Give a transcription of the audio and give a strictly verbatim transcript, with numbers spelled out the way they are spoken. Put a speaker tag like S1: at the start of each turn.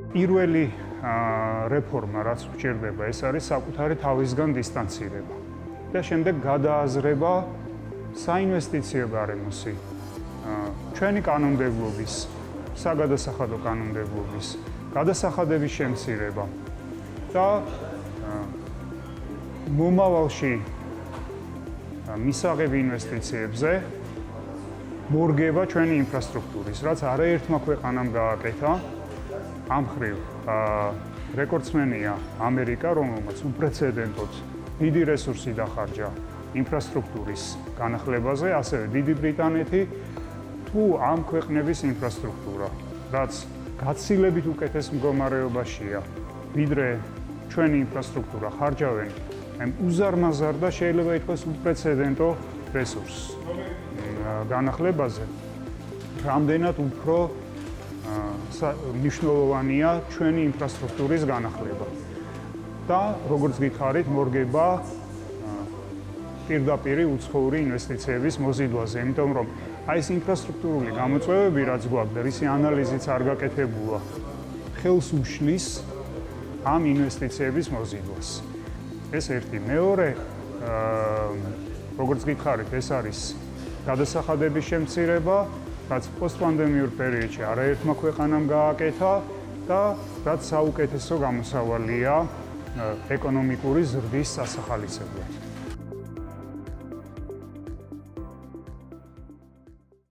S1: პირველი რეფორმა, რაც გვჭირდება, ეს არის საკუთარი თავისგან დისტანცირება და შემდეგ გადააზრება საინვესტიციო გარემოსი, ჩვენი კანონმდებლობის, საგადასახადო კანონმდებლობის, გადასახადების შემცირება და მომავალში მისაღები ინვესტიციებზე მორგება ჩვენი ინფრასტრუქტურის, რაც არაერთმა ქვეყანამ გააკეთა. ამ ხრივ რეკორდსმენია ამერიკა, რომელმაც უპრეცედენტოდ დიდი რესურსი დახარჯა ინფრასტრუქტურის განახლებაზე, ასევე დიდი ბრიტანეთი, თუ ამ ქვეყნების ინფრასტრუქტურა, რაც გაცილებით უკეთეს მდგომარეობაშია, ვიდრე ჩვენი ინფრასტრუქტურა ხარჯავენ ამ უზარმაზარ და შეიძლება ითქვას უპრეცედენტო რესურსს განახლებაზე, რამდენად უფრო მნიშვნელოვანია ჩვენი ინფრასტრუქტურის განახლება. და როგორც გითხარით, მორგება პირდაპირი უცხოური ინვესტიციების მოზიდვაზე, იმიტომ რომ აი ეს ინფრასტრუქტურული გამოწვევები, რაც გვაქვს და რისი ანალიზიც არ გაკეთებულა, ხელს უშლის ამ ინვესტიციების მოზიდვას. ეს ერთი. მეორე, როგორც გითხარით, ეს არის გადასახადების შემცირება, რაც პოსტპანდემიურ პერიოდში არაერთმა ქვეყანამ გააკეთა და რაც საუკეთესო გამოსავალია ეკონომიკური ზრდის სასახალისებლად.